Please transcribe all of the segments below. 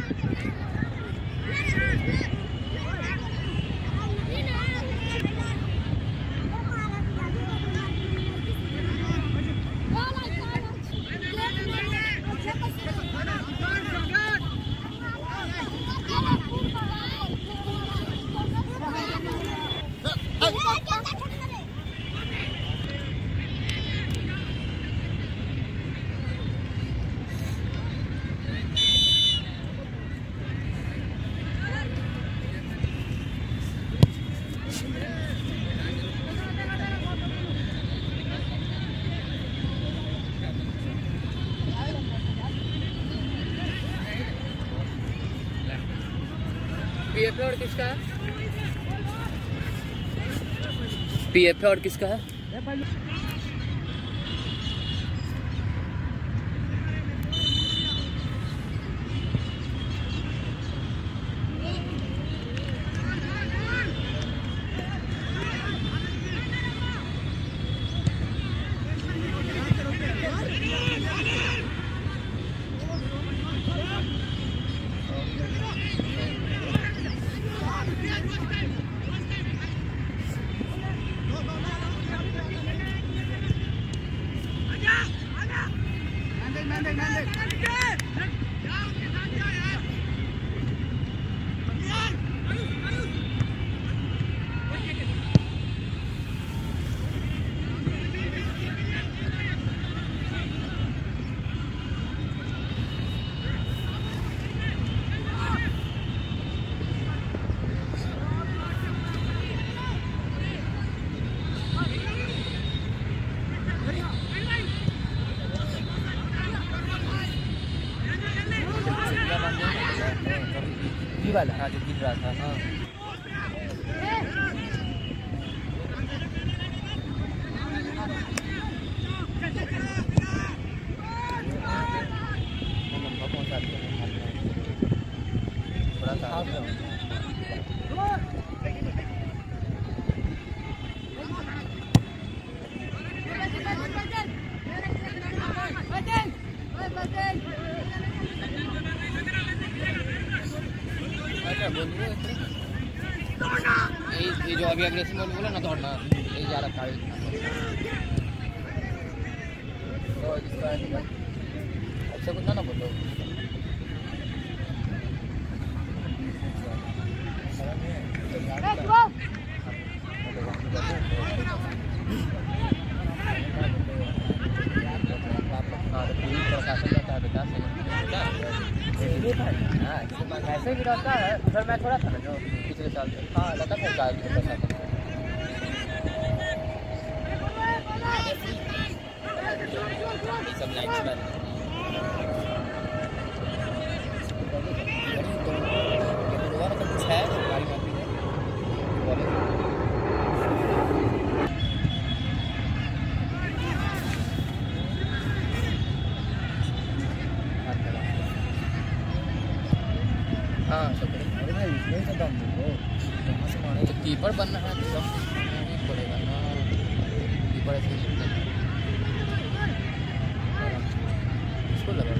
PF और किसका है? पीएफ और किसका है? वाला हाँ जो गिर रहा था हाँ थोड़ा सा ये जो अभी अग्रेसिव मोड बोला ना दौड़ना ये जा रहा था तो अच्छा कुछ ना बोलो ऐसे भी रहता है उधर मैं थोड़ा था ना जो पिछले साल हाँ लगा था सब लाइन कुछ है हाँ तो कीपर बनना है तो पड़ेगा ना कीपर ऐसे इसको लगा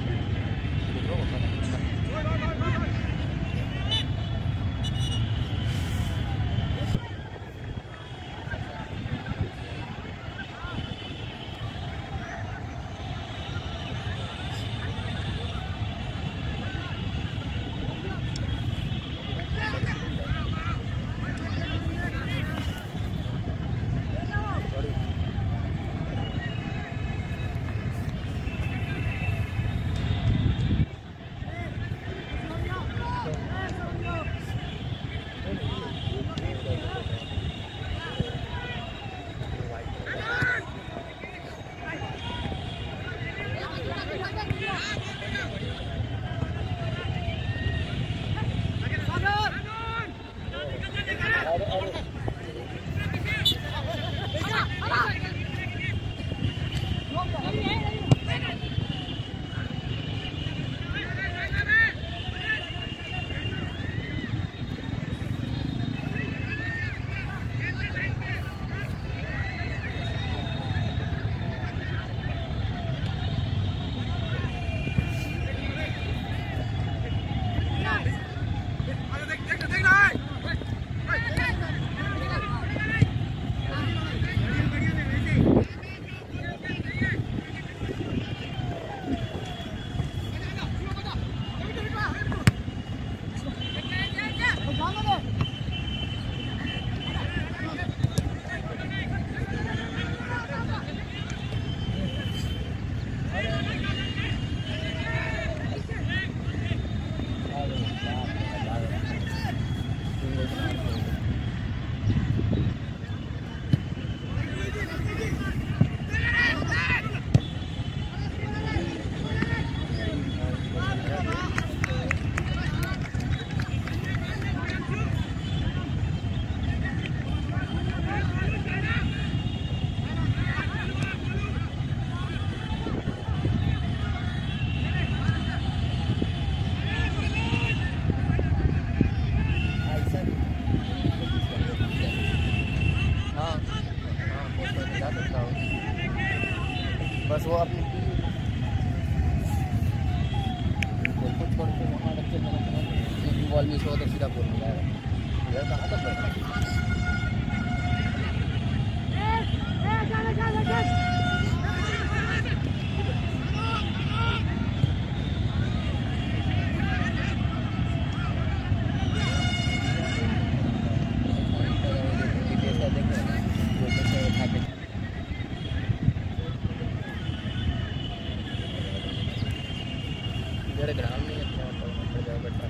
बॉल मिस हो तो सीधा गोल मिल जाएगा। इधर कहाँ तक बैठा इधर ग्राउंड नहीं अच्छा होता बेटा।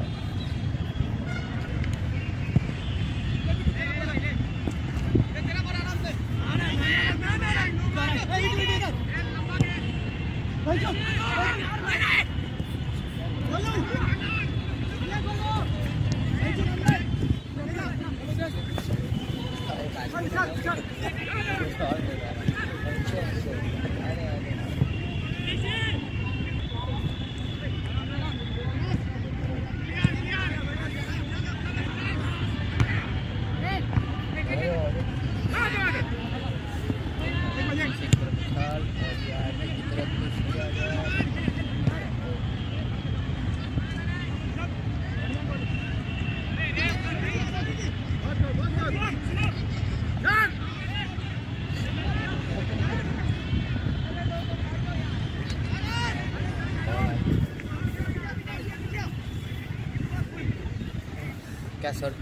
क्या सर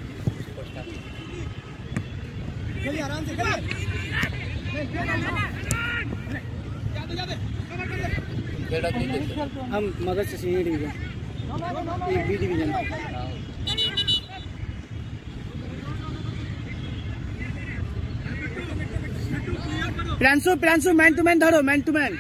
आराम से हम मगध से सीनियर डिवीजन एक B division. Priyanshu man to man धरो, मैन टू मैन।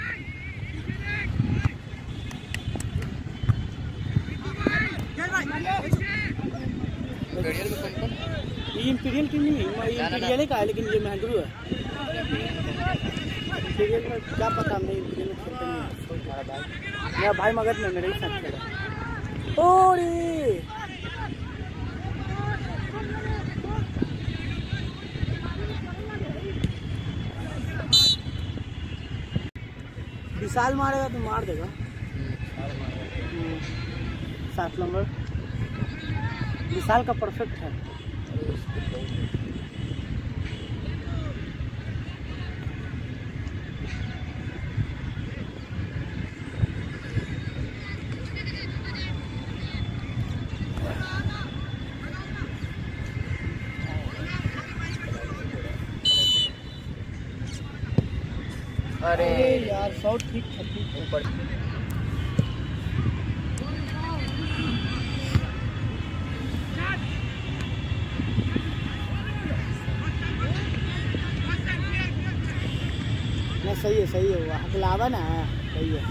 ये इंपीरियल टीम नहीं है, इंपीरियल का है लेकिन ये महेंद्रू है। इंपीरियल में क्या पता, हमने इंपीरियल में खेलते नहीं। मेरा भाई मगध में मेरे ही साथ खेला। ओरे विशाल मारेगा तो मार देगा। 7 नंबर विशाल का परफेक्ट है। अरे यार शॉट ठीक ऊपर सही है वो हकलावा ना, सही है।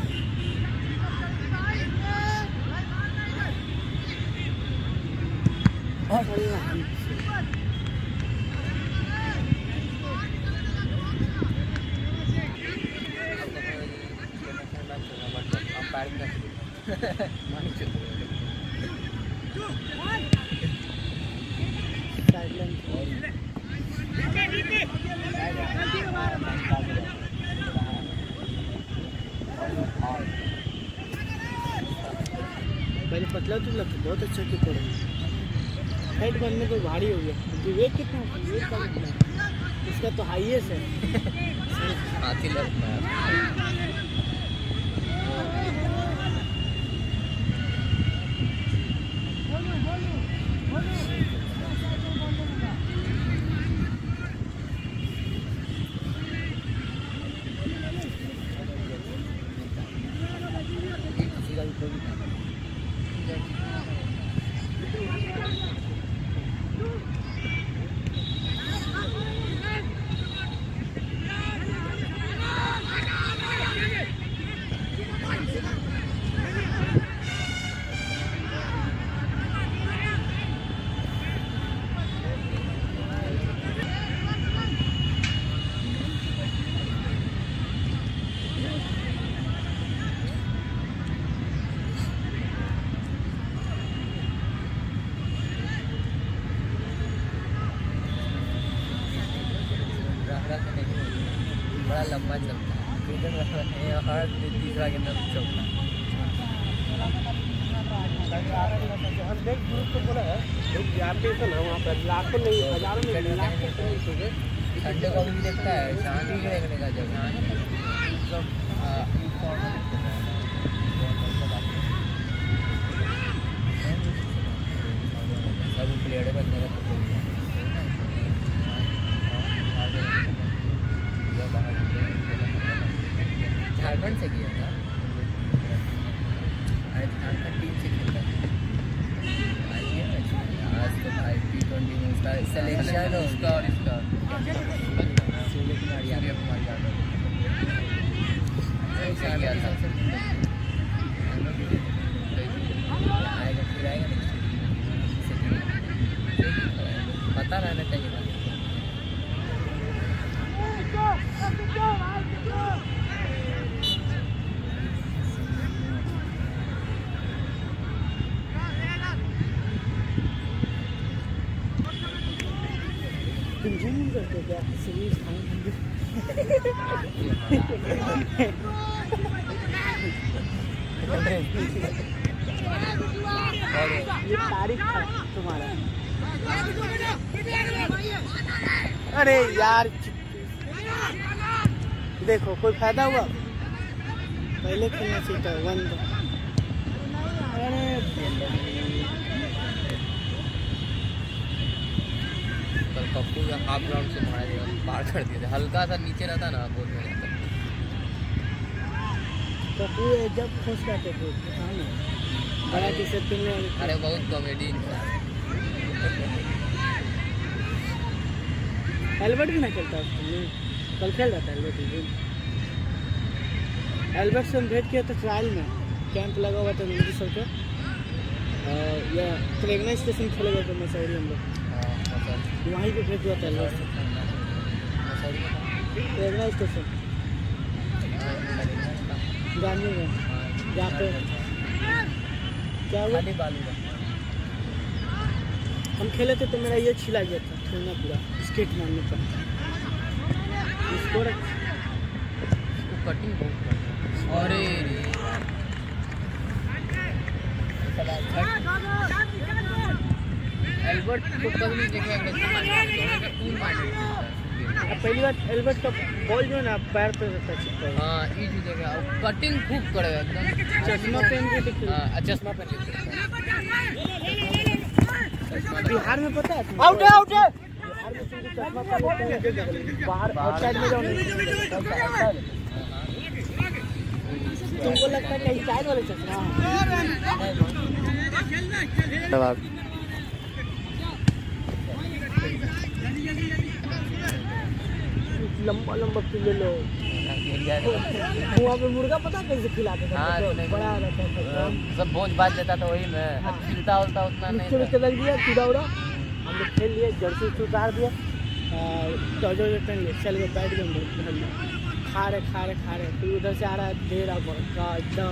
पहले पतला तो लगता बहुत अच्छा कीपर है, हेड बनने को भारी हो गया। विवेक कितना, विवेक का कितना, इसका तो हाईएस्ट है। हाथी लगता है। बड़ा लंबा चलता है, हर तीसरा गेंद चलता है। तो बोला है जाते तो ना वहाँ पर लाखों नहीं हजारों नहीं लाखों संडे को भी देखता है शांति देखने का जगह सब प्लेयर बनने का झारखंड से किया था टीम से खेलता आज तो भाई T20 में उसका सिलेक्शन है उसका और इसका पता रहना चाहिए करते क्या सीरीज ये तारीख था तुम्हारा। अरे यार देखो कोई फायदा हुआ पहले खेलना सीखा वन। पप्पू हाफ ग्राउंड से मारा जाएगा बाहर कर दिया था हल्का सा नीचे रहता ना बोल में जाता पप्पू जब खुश रहते थे बड़ा टी शर्ट पहनने। अरे बहुत कॉमेडी एल्बर्ट भी ना खेलता कल खेल रहा था एल्बर्ट एल्बर्ट से हम भेज किया था ट्रायल में कैंप लगा हुआ था नीचे सर के या प्रेगना स्टेशन खेले गए थे मसूरी हम लोग वहीं पे भेज हुआ था प्रेगना स्टेशन गांधी में जहाँ पे क्या हुआ हम खेले थे तो मेरा ये छिला गया था खेलना पूरा स्केट मारने का इसको कटिंग बहुत अरे एल्बर्ट को कभी देखे पहली बार एल्बर्ट का बॉल जो है ना पैर पे रहता है। हाँ ये जो जगह कटिंग खूब करेगा एकदम चश्मा पहन के चश्मा पहन के बिहार में पता है आउट है आउट है बिहार में चश्मा पहन के बाहर आउटसाइड में जाओ तुमको लगता है कहीं साइड वाले चश्मा लंबा लंबा ले लो वहाँ पे मुर्गा पता कैसे खिलाते थे बड़ा रहता था सब भोज बाज देता था वही में खिलता उलता उतना नहीं चल दिया सीधा उड़ा हम लोग खेल लिए जर्सी उतार दिया टॉर्चर पहन लिए चल गए बैठ गए खा रहे फिर उधर से आ रहा है ढेर एकदम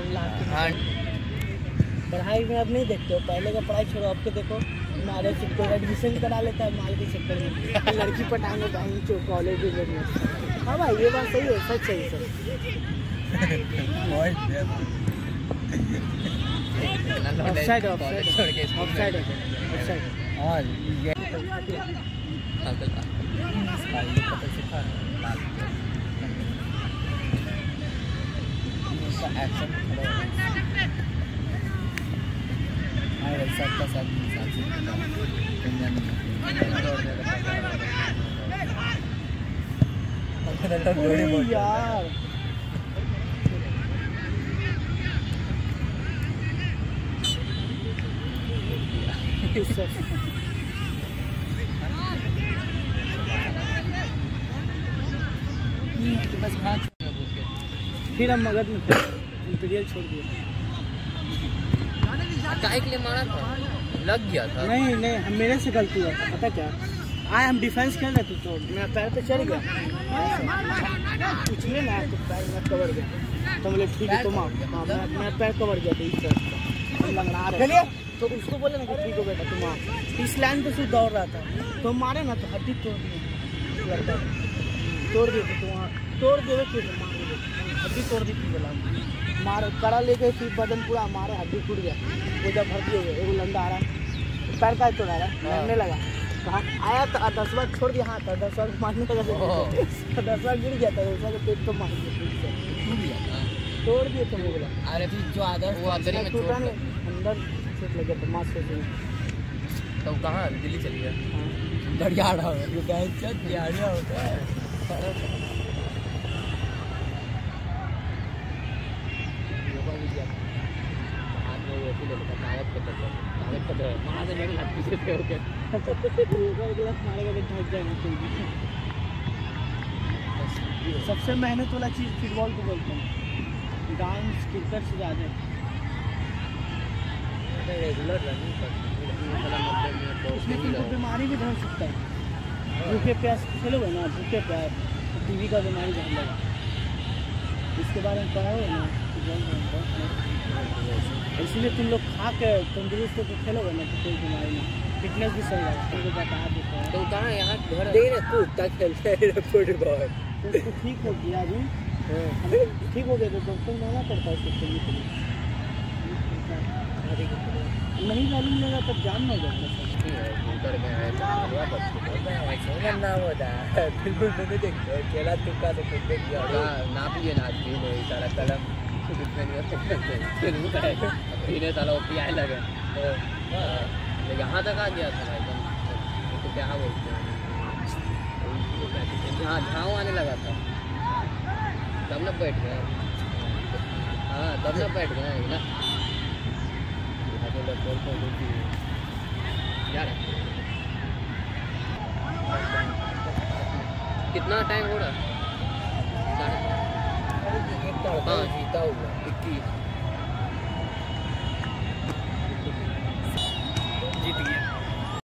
पढ़ाई में अब नहीं देखते हो पहले का पढ़ाई छोड़ो अब के देखो मारे को एडमिशन करा लेता है माल के चक्कर में लड़की पटाएंगे कहीं कॉलेज में। हाँ भाई ये बात सही है सच है सर ऑफसाइड सबका सब यार फिर हम मगध में इंपीरियल छोड़ दिए काय के लिए मारा था लग गया था नहीं मेरे से गलती हुआ था पता क्या आए हम डिफेंस खेल रहे थे तो मेरा पैर पे चढ़ गया पूछिए ना तो पैर में कवर गया तो बोले ठीक है तुम आओ मेरा पैर कवर गया था इस तरह हम लंगड़ा रहे तो उसको बोले ना कि ठीक हो बेटा तुम आओ इस लाइन पे सिर्फ दौड़ रहा था तो मारे ना तो हड्डी तोड़ दिए तोड़ दिए तो तोड़ दिए हड्डी तोड़ दी थी बोला मारे कड़ा लेके फिर बदन पूरा मारे, हड्डी टूट गया। वो जब भर्ती हो गया, एक लंदा आ रहा पैर का तोड़ा रहा, लगने लगा। कहा आया तो 10 बार छोड़ दिया हाथ, 10 बार मारने लगा, 10 बार गिर गया था, उसका पेट तो मार दिया, तोड़ दिए थे वो बोला। अरे फिर जो आदर्श वो अंदर में टूटा नहीं, अंदर चोट लग गया था मांस से। तो कहाँ दिल्ली चली गया? दरियाड़ा होता है। सबसे मेहनत वाला चीज़ फुटबॉल को बोलते हैं, डांस क्रिकेट से ज़्यादा। रेगुलर रनिंग उसमें तुमको बीमारी भी धर सकता है। भूखे प्यास खेलोगे ना, भूखे प्यास टीवी का बीमारी धर लगा। इसके बारे में पढ़ा हो ना, इसलिए तुम लोग खा के तंदुरुस्त होकर खेलोगे ना तो कोई बीमारी नहीं, फिटनेस भी सही रहेगा। तुमको बता देता है। तो कहाँ यहाँ घर देखिए कूदता खेलते हैं फुटबॉल। तो उसको ठीक हो गया अभी, ठीक हो गया तो डॉक्टर मांगना पड़ता है उसको खेलने के लिए। नहीं मालूम लगा तब जान ना जाता नाम होता है खेला तुक्का तो ना पिए ना सारा कलम पीने साला ओपी आए लगे। यहाँ तक आ गया था एकदम, तो क्या बोलते हैं, हाँ झाँव आने लगा था, तब न बैठ गए। हाँ तब न बैठ गए ना यार। कितना टाइम हो रहा? हाँ जीता हुआ 21।